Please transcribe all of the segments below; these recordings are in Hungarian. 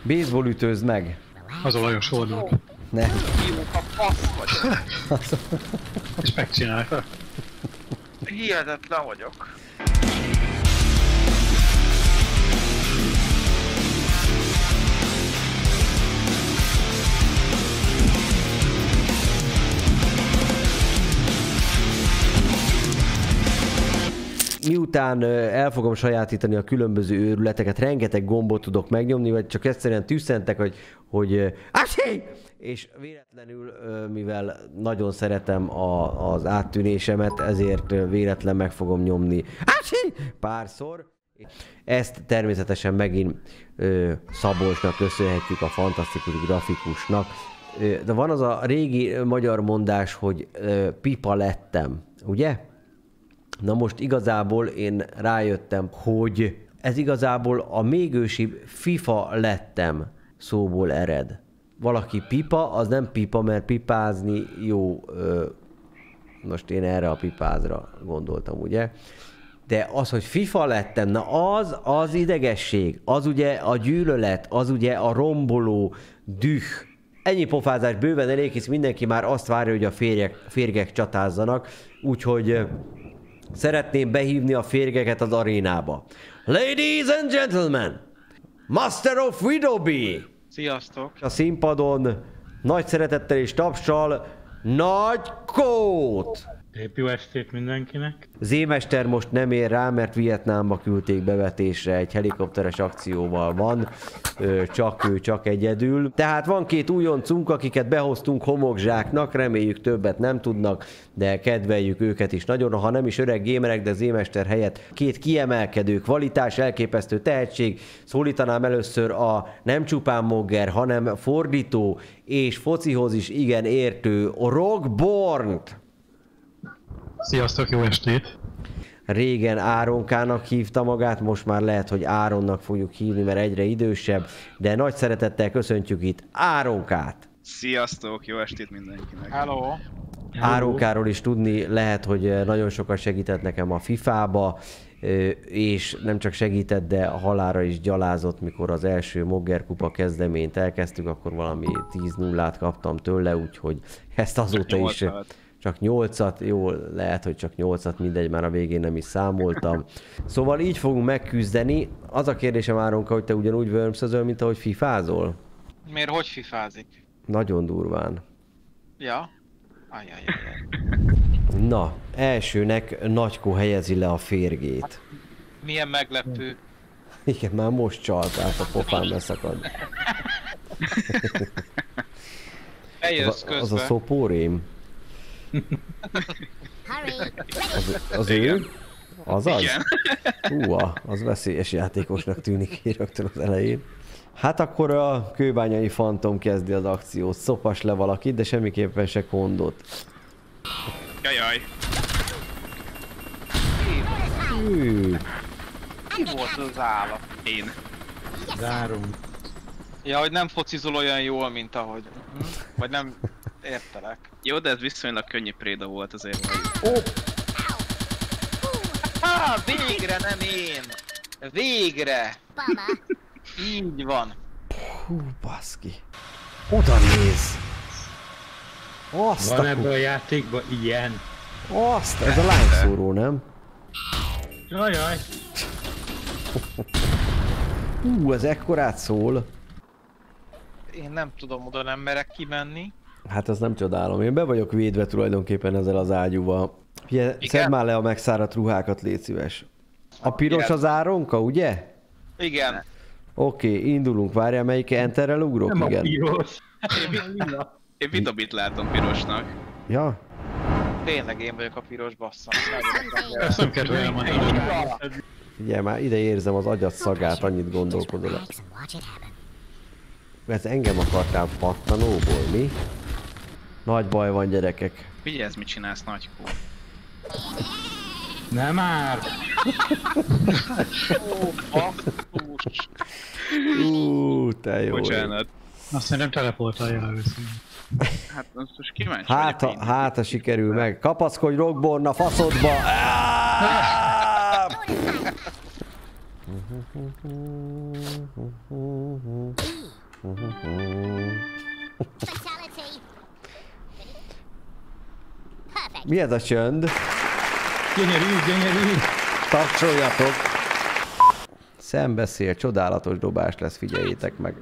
Baseball ütőzd meg. Az a Lajos oldal. Ne. Hívok a fasz vagy. És megcsinálta. Hihetetlen vagyok. Miután el fogom sajátítani a különböző őrületeket, rengeteg gombot tudok megnyomni, vagy csak egyszerűen tüsszentek, hogy Ási! És véletlenül, mivel nagyon szeretem az áttűnésemet, ezért véletlen meg fogom nyomni Ási! Párszor. Ezt természetesen megint Szabolcsnak köszönhetjük, a fantasztikus grafikusnak. De van az a régi magyar mondás, hogy pipa lettem, ugye? Na most igazából én rájöttem, hogy ez igazából a még ősibb FIFA lettem szóból ered. Valaki pipa, az nem pipa, mert pipázni jó. Most én erre a pipázra gondoltam, ugye? De az, hogy FIFA lettem, na az idegesség, az ugye a gyűlölet, az ugye a romboló düh. Ennyi pofázás bőven elég, hisz mindenki már azt várja, hogy a férgek csatázzanak, úgyhogy szeretném behívni a férgeket az arénába. Ladies and gentlemen, Master of Widowbee! Sziasztok! A színpadon nagy szeretettel és tapssal Nagy Kót! Szép jó estét mindenkinek. Zémester most nem ér rá, mert Vietnámba küldték bevetésre, egy helikopteres akcióval van, csak ő, csak egyedül. Tehát van két újoncunk, akiket behoztunk homokzsáknak, reméljük többet nem tudnak, de kedveljük őket is nagyon, ha nem is öreg gémerek, de Zémester helyett két kiemelkedő kvalitás, elképesztő tehetség. Szólítanám először a nem csupán mogger, hanem fordító és focihoz is igen értő Rockbornt. Sziasztok, jó estét! Régen Áronkának hívta magát, most már lehet, hogy Áronnak fogjuk hívni, mert egyre idősebb, de nagy szeretettel köszöntjük itt Áronkát! Sziasztok, jó estét mindenkinek! Hello! Áronkáról is tudni lehet, hogy nagyon sokat segített nekem a FIFA-ba, és nem csak segített, de a halálra is gyalázott, mikor az első Mogger Kupa kezdeményt elkezdtük, akkor valami 10-0-át kaptam tőle, úgyhogy ezt azóta is... Csak 8-at, jó, lehet, hogy csak 8-at, mindegy, már a végén nem is számoltam. Szóval így fogunk megküzdeni. Az a kérdésem, Áronka, hogy te ugyanúgy wormszözöl, mint ahogy fifázol? Miért hogy fifázik? Nagyon durván. Ja? Ajajaj. Na, elsőnek Nagykó helyezi le a férgét. Milyen meglepő. Igen, már most csalt át, a pofám leszakad. Eljössz közben. Az a szopórém. Az ő? Az az? Igen. Húha, az veszélyes játékosnak tűnik rögtön az elején. Hát akkor a kőbányai fantom kezdi az akciót. Szopas le valakit, de semmiképpen se kondot. Jajjaj. Ki volt az állat? Én. Zárom. Ja, hogy nem focizol olyan jól, mint ahogy. Vagy nem értelek. Jó, de ez viszonylag könnyű préda volt azért. Végre nem én! Végre! Így van. Hú, baszki. Oda néz! Azt Van ebből a játékban ilyen. Azt, ez a lányszóró, nem? Jajjaj. Ez ekkorát szól. Én nem tudom, oda nem merek kimenni. Hát azt nem csodálom. Én be vagyok védve tulajdonképpen ezzel az ágyúval. Szedd már le a megszáradt ruhákat, légy szíves. A piros az Áronka, ugye? Igen. Oké, indulunk. Várjál, melyik enterrel ugrok? Nem Igen. a piros. Én Vidobit látom pirosnak. Ja? Tényleg én vagyok a piros basszam. Ezt nem kell elmondani. Figyelj már, ide érzem az agyat szagát, annyit gondolkodol. Ez engem akartál pattanóból, mi? Nagy baj van, gyerekek. Figyelj, mit csinálsz, Nagykó. Nem már! Ó, basszus. Te jó. Bocsánat. Azt nem teleportálja először. Hát most kíváncsi vagyok. Hát, ha sikerül meg. Kapaszkodj, Rockborn, a faszodba! Mi ez a csönd? Gyönyörű! Tapsoljatok! Szembeszél, csodálatos dobás lesz, figyeljétek meg.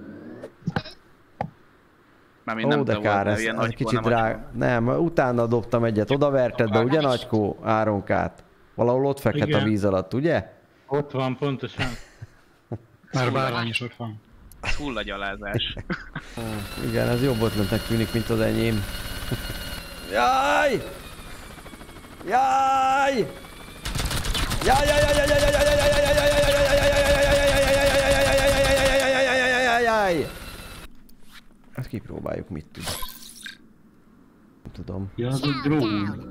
Mármint Ó, nem de te kár, voltál, ez ilyen egy nagykó, kicsit nem drága. Nem, utána dobtam egyet, oda verted be, ugye Nagykó? Áronkát. Valahol ott fekhet a Igen. víz alatt, ugye? Ott van, pontosan. Már bárány is ott van. Ez hullagyalázás. Igen, ez jobb ötletnek tűnik, mint az enyém. Jaj! Jaj! Jaj, jaj, jaj, jaj, jaj, jaj, jaj, jaj, jaj! Ezt kipróbáljuk, mit tud. Nem tudom. Ja, az egy drón.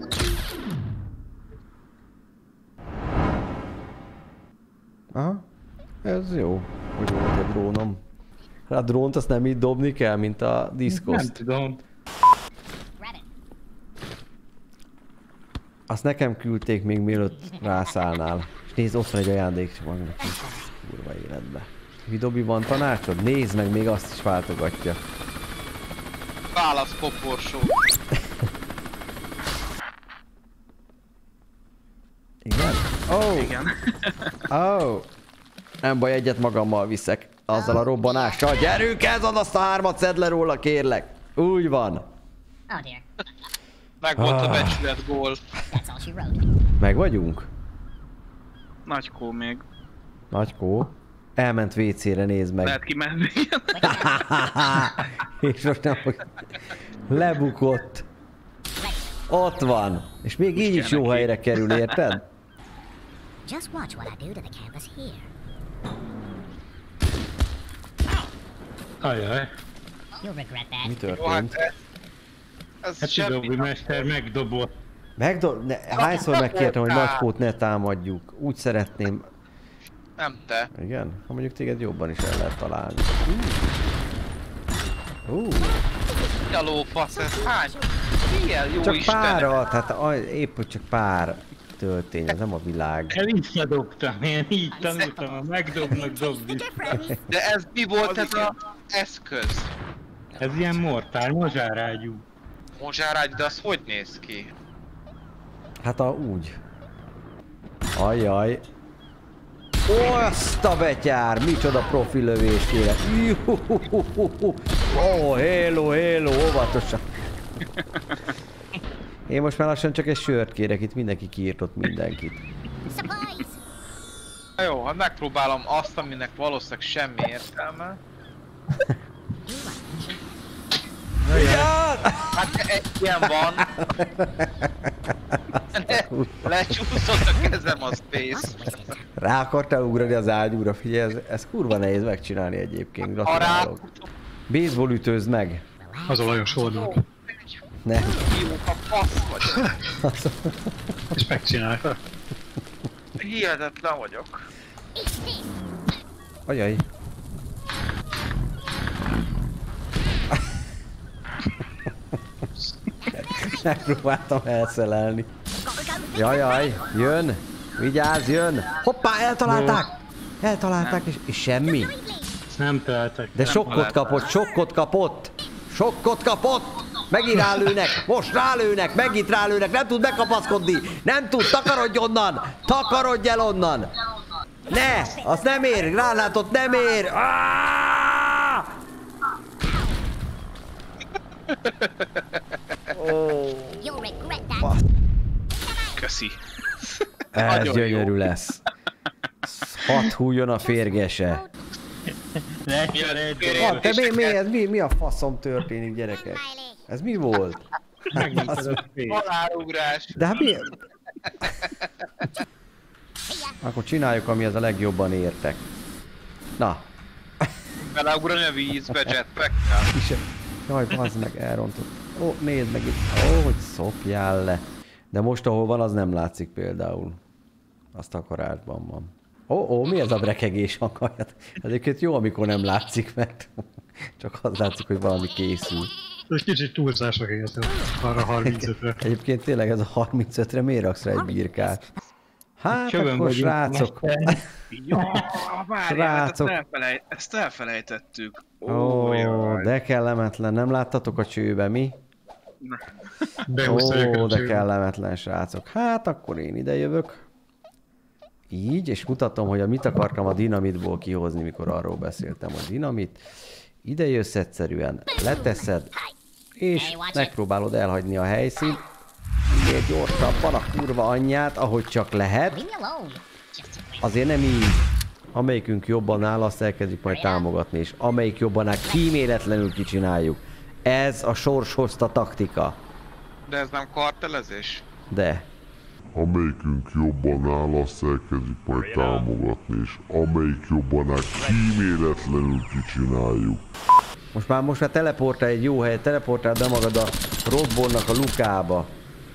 Aha. Ez jó, hogy volt egy drónom. A drónt azt nem így dobni kell, mint a Nem diszkoszt. tudom. Azt nekem küldték még mielőtt rászállnál. És nézd, ott van egy ajándékcsomag neki. Kurva életbe. Vidobi, van tanácsod? Nézd meg, még azt is váltogatja. Válasz koporsó. Igen? Oh! Igen. Oh! Nem baj, egyet magammal viszek. Azzal a robbanással. Gyerünk, ez ad azt a 3-at, szedd le róla, kérlek. Úgy van. Oh dear. Meg volt a becsület gól. That's all she wrote. Meg vagyunk? Nagykó még. Nagykó. Elment WC-re, nézd meg. Lehet kimenni. És most nem fog... Lebukott. Ott van. És még így is jó helyre kerül, érted? Just watch what I do to the canvas here. Ajaj. You'll regret Mi that. Jó, hát történt? ez Hát semmi. Dobi mester megdobott. Hányszor megkértem, hogy Nagykót ne támadjuk? Úgy szeretném. Nem te. Igen? Ha mondjuk téged jobban is el lehet találni. Mi a lófasz ez? Hány? Milyen jó Csak Istenem. párat, hát épp hogy csak pár töltény, ez nem a világ. El visszadobtam, én így tanultam, a megdobnak dobni. De ez mi volt ez az eszköz? Ez ilyen mortár, mozsárágyú. Mozsárágy, de az hogy néz ki? Hát úgy. Ajjaj. Ó, azt a betyár! Micsoda profi lövés, kérek. Ó, hello, óvatosan. Én most már lassan csak egy sört kérek, itt mindenki kiírtott mindenkit. Supplies! Na jó, hát megpróbálom azt, aminek valószínűleg semmi értelme. Hát egy ilyen van. Lecsúszott a kezem a space. Rá akartál ugrani az ágyúra, figyelj, ez kurva nehéz megcsinálni egyébként, Ha rá... gratulálok. Baseball ütőzd meg. Az a Lajos oldal. Ne. Jó, a fasz vagy. És megcsinálta. Hihetetlen vagyok. Ajaj. Megpróbáltam elszelelni. Jajaj, jön! Vigyázz, jön! Hoppá, eltalálták! Eltalálták, és semmi. Nem találtak. De sokkot kapott, sokkot kapott! Sokkot kapott! Megint rálőnek! Most rálőnek! Megint rálőnek! Nem tud bekapaszkodni! Nem tud! Takarodj onnan! Takarodj el onnan! Ne! Az nem ér! Gránátot nem ér! Ah! You'll regret that. Köszi. Ez Nagyon gyönyörű jó. lesz. Hadd hújjon a férgese. Milyen Te mi a faszom történik, gyerekek? Ez mi volt? Megnyitod a fél. halálugrás. De hát mi? Akkor csináljuk, ami az a legjobban értek. Na. Beleugrani a vízbe jetpackkel. Jaj, bazd meg, elrontott. Ó, nézd meg itt. Ó, hogy szopjál le. De most, ahol van, az nem látszik például. Azt a karásban van. Ó, mi ez a brekegés hangaját? Egyébként jó, amikor nem látszik, mert csak az látszik, hogy valami készül. Ez kicsit túlzások érzem arra 35-re. Egyébként tényleg ez a 35-re miért raksz rá egy birkát? Hát Csövön akkor vagyunk, srácok. Jó, várjál, hát Srácok. ezt elfelejtettük. Ó, jaj. de kellemetlen. Nem láttatok a csőbe, mi? Behúzta őket Ó, a de csőbe. kellemetlen, srácok. Hát akkor én ide jövök. Így, és mutatom, hogy mit akartam a dinamitból kihozni, mikor arról beszéltem, hogy dinamit. Ide jössz egyszerűen, leteszed, és megpróbálod elhagyni a helyszínt. Minél gyorsabban a kurva anyját, ahogy csak lehet. Leave me alone. Just Azért nem így. Amelyikünk jobban áll, azt elkezdjük majd támogatni, és amelyik jobban áll, kíméletlenül kicsináljuk. Ez a sors hozta taktika. De ez nem kartelezés? De. Amelyikünk jobban áll, azt elkezdjük majd támogatni, és amelyik jobban áll, kíméletlenül kicsináljuk. Most már teleportál egy jó helyet, teleportál be magad a Rockbornnak a lukába.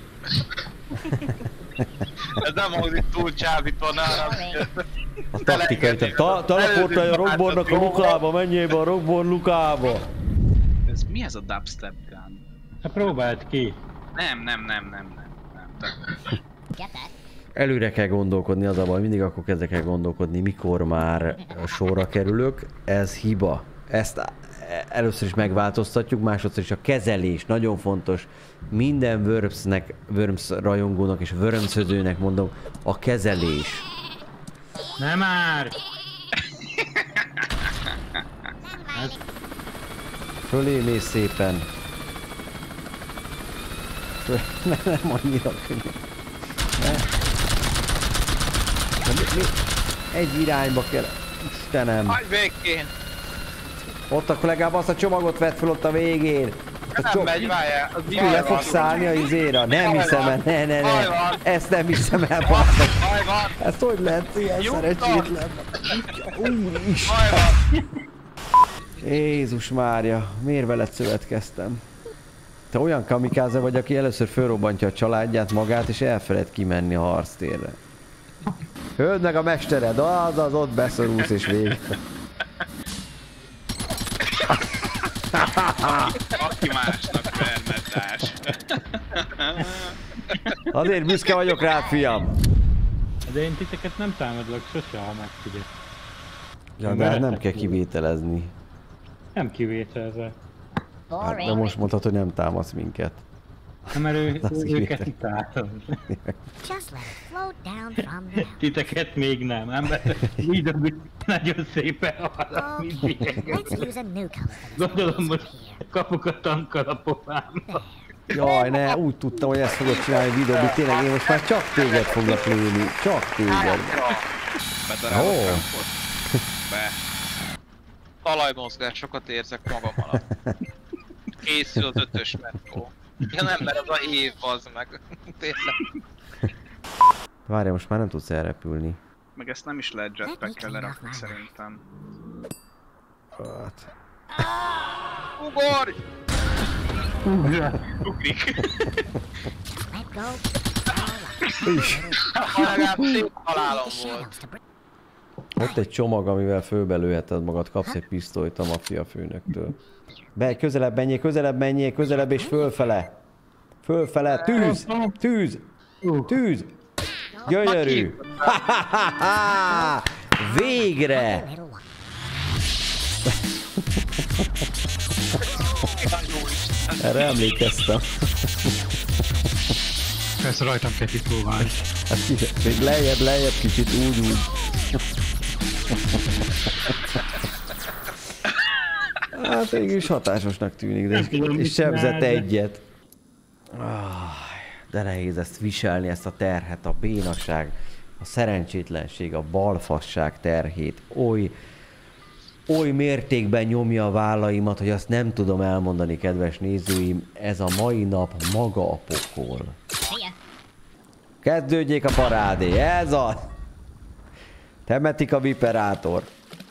Ez nem hangzik túl csábítva nálam. A taktikai, teleportálj a Rockbornnak a lukába, menjél be a Rockborn lukába. Mi ez a dubstep gun? Hát próbáld ki. Nem. get that. Előre kell gondolkodni, az a baj, mindig akkor kezdek el gondolkodni, mikor már sorra kerülök. Ez hiba. Ezt először is megváltoztatjuk, másodszor is a kezelés, nagyon fontos. Minden Worms rajongónak és Wormsözőnek mondom, a kezelés. Nem már! Fölé mész szépen. Nem annyira könnyű. Mi? Egy irányba kell. Istenem. Hagyj végén! Ott akkor legalább azt a csomagot vett fel ott a végén. Nem megy, várjál. Az Ki le fog szállni a izéra? Nem hiszem el, ne. Baj van. Ezt nem hiszem el, basszok. Baj van! Ezt hogy lehet ilyen Nyugta. szerencsétlen? Úristen. Baj van! Jézus Mária, miért veled szövetkeztem? Te olyan kamikáze vagy, aki először fölrobbantja a családját, magát, és elfeled kimenni a harctérre. Öld meg a mestered, az ott beszorulsz és végig. Aki másnak vermetás. Azért büszke vagyok rád, fiam. De én titeket nem támadlak sose, ha megfigyel. Ja, de hát nem kell kivételezni. Nem kivételezek. Hát, de most mondhatod, hogy nem támadsz minket. Nem, mert Az őket kivétel. utálom. Just let it float down from the mountain. Titeket még nem, ember. Így dobjuk nagyon szépen arra, mint Okay, ilyenek. let's use a new color for this Gondolom, piece most here. kapok a tankkal a pofámba. Jaj, ne, úgy tudtam, hogy ezt fogod csinálni videóban, tényleg én most már csak téged foglak lőni. Csak téged. Bedarálok Ó. rámpot. Be. Talajmozgásokat érzek magam alatt. Készül az 5-ös metró. Ja nem, mert az a év az meg. Tényleg. Várja, most már nem tudsz elrepülni. Meg ezt nem is lehet jetpackkel lerakni szerintem. Hát. Ugorj! Ugrik. Let go. Legalább szép halálom The volt. shadows to bring. Ott egy csomag, amivel fölbelőheted magad, kapsz egy pisztolyt a maffia főnöktől. Közelebb menjél, közelebb és fölfele. Fölfele, tűz! Tűz! Tűz! Gyönyörű! Végre! Little one. Erre emlékeztem. Persze rajtam kell kipróbálni. Hát még lejjebb kicsit, úgy. Hát végül is hatásosnak tűnik, de és sebzett egyet. De nehéz ezt viselni, ezt a terhet, a bénaság, a szerencsétlenség, a balfasság terhét. Oly mértékben nyomja a vállaimat, hogy azt nem tudom elmondani, kedves nézőim, ez a mai nap maga a pokol. See ya. Kezdődjék a parádé, ez az! Temetik a viperátor.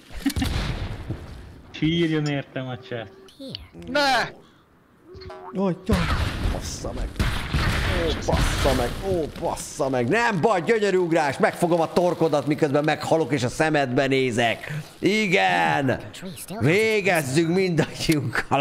Sírjon értem a chat. Here. Ne! Jaj, bassza meg. Bassza meg. Nem baj, gyönyörű ugrás, megfogom a torkodat, miközben meghalok és a szemedbe nézek. Igen! Tree still Végezzünk mindannyiunkkal.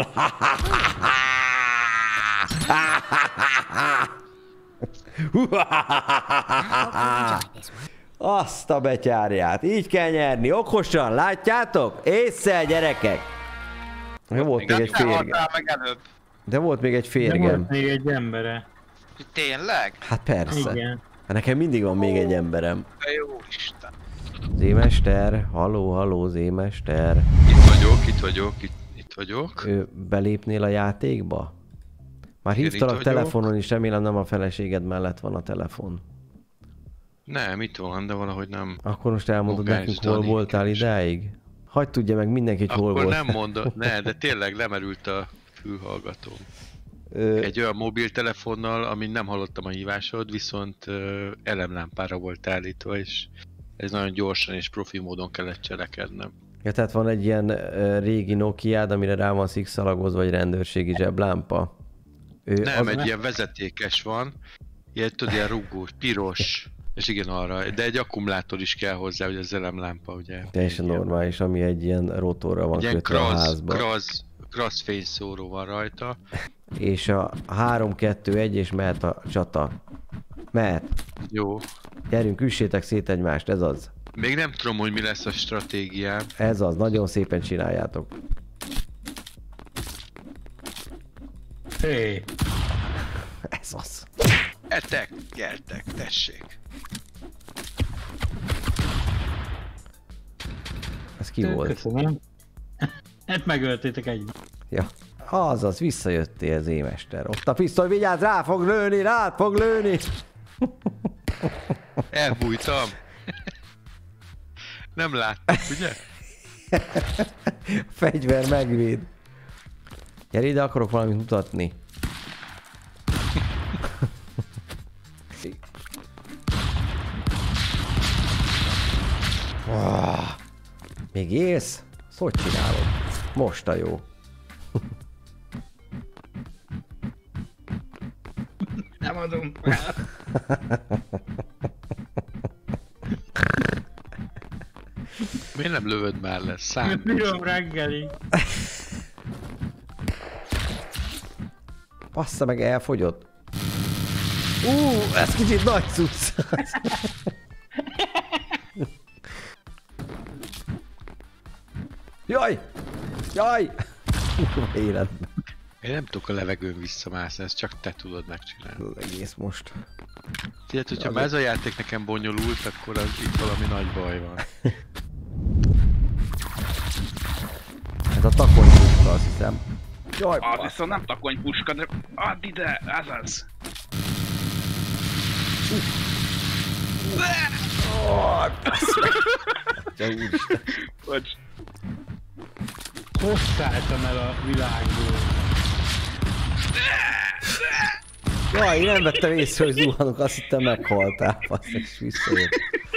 I hope you enjoyed this one. Azt a betyárját. Így kell nyerni. Okosan, látjátok? Ésszel, gyerekek. Jó, volt még egy férgem. Meg előbb. De volt még egy De férgem. volt még egy embere. Tényleg? Hát persze. Igen. Nekem mindig van még egy emberem. De jó Isten. Zémester, halló, Zémester. Itt vagyok. Belépnél a játékba? Már Igen, hívtalak itt telefonon is, remélem nem a feleséged mellett van a telefon. Nem, itt van, de valahogy nem. Akkor most elmondod Mokács nekünk, hol Dani, voltál keresem. idáig? Hagyd tudja meg mindenki, hogy hol Akkor volt. nem mondod, ne, de tényleg lemerült a fülhallgatóm. Ö, Egy olyan mobiltelefonnal, amin nem hallottam a hívásod, viszont elemlámpára volt állítva, és ez nagyon gyorsan és profi módon kellett cselekednem. Ja, tehát van egy ilyen régi Nokiád, amire rá van szikszalagozva egy rendőrségi zseblámpa? Nem, egy ilyen vezetékes van, ilyen tudod, ilyen rugós, piros, és igen arra, de egy akkumulátor is kell hozzá, hogy az elemlámpa, ugye. Teljesen egy ilyen- normális, ami egy ilyen rotorra van Egy ilyen kötve a házba. krasz fényszóró van rajta. És a 3-2-1 és mehet a csata. Mehet. Jó. Gyerünk, üssétek szét egymást, ez az. Még nem tudom, hogy mi lesz a stratégiám. Ez az, nagyon szépen csináljátok. Hé, Ez az. Etek, gyertek, tessék. Ez ki volt? köszönöm. Hát megöltétek egy. Ja. Azaz, visszajöttél, Zémester. Ott a pisztoly, vigyázz, rá fog lőni! Elbújtam. Nem láttam, ugye? Fegyver megvéd. Gyere ide, akarok valamit mutatni. Még élsz? Ezt hogy csinálod? Most a jó. Nem adom fel. Miért nem lövöd már le? Szám. Pirom reggeli. Bassza meg, elfogyott. Ez kicsit nagy cucc. Jaj! Életben. Én nem tudok a levegőn visszamászni, ezt csak te tudod megcsinálni. Az egész most. Tehát, hogyha már ez a játék nekem bonyolult, akkor az itt valami nagy baj van. Ez a takonypuska, azt hiszem. Jaj, Az viszont nem takonypuska, de add ide, azaz. Bocs. Most szálltam el a világból. Jaj, én nem vettem észre, hogy zuhanok, azt hittem meghaltál. Basszus, és visszajött.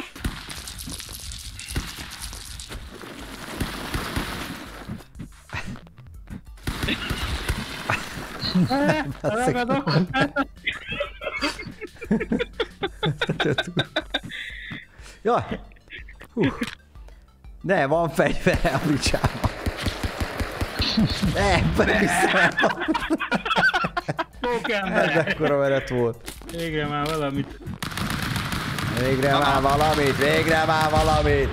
Ragadok. Jaj! Ne, van fegyvere a bicsába. Ne, vissza. Pókember. Ez ekkora veret volt. Végre már valamit. Végre már valamit.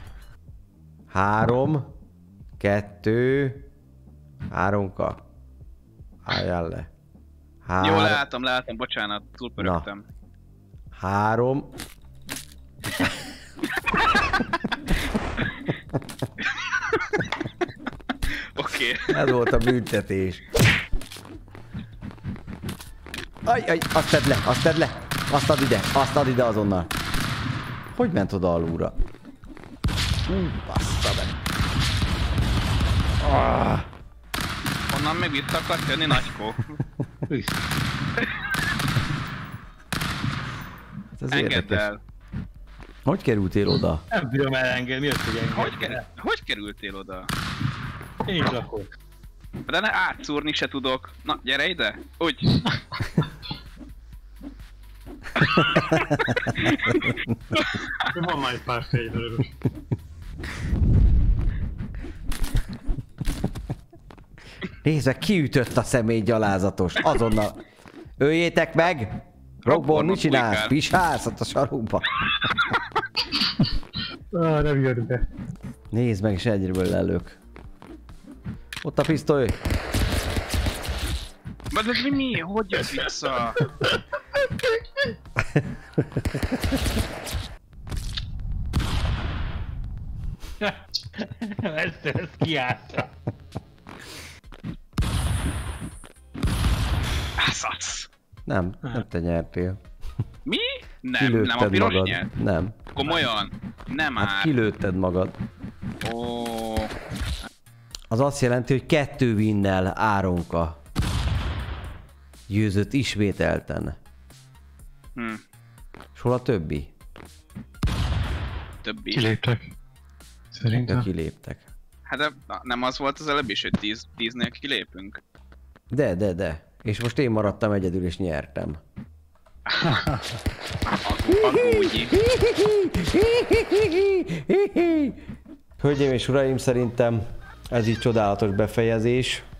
3, 2, 3K. Álljál le. Jó, leálltam, bocsánat, túlpörögtem. 3. Oké. Ez volt a büntetés. Aj, azt tedd le. Azt add ide azonnal. Hogy ment oda alulra? Bassza meg. Onnan még vissza akart jönni nagykó. Ez Engedd érdekes. el. Hogy kerültél oda? Nem bírom elengedni, mi az, hogy engedj. Hogy kerültél oda? Én is lakok. De ne átszúrni se tudok. Na, gyere ide. Úgy. Van majd pár fegyveres. Nézd meg, kiütött a személy gyalázatos. Azonnal. Öljétek meg! Rockborn, mit csinálsz? bujkál. Pisálsz ott a sarokba? Nem jön be. Nézd meg, és egyből lelök. Ott a pisztoly! De mi? Hogy jött vissza? Ezt kiállta. Asszasz. Nem te nyertél. Mi? Nem a Kilőtted piros magad. nyert? Nem. Komolyan? Nem már. Hát kilőtted magad. Ó, Az azt jelenti, hogy 2 winnel Áronka győzött ismételten. És hol a többi? többi. Kiléptek. Ők Szerintem. kiléptek. Hát de nem az volt az előbb is, hogy 10-nél kilépünk? De. És most én maradtam egyedül, és nyertem. Agúgyi. Hölgyeim és uraim, szerintem ez így csodálatos befejezés.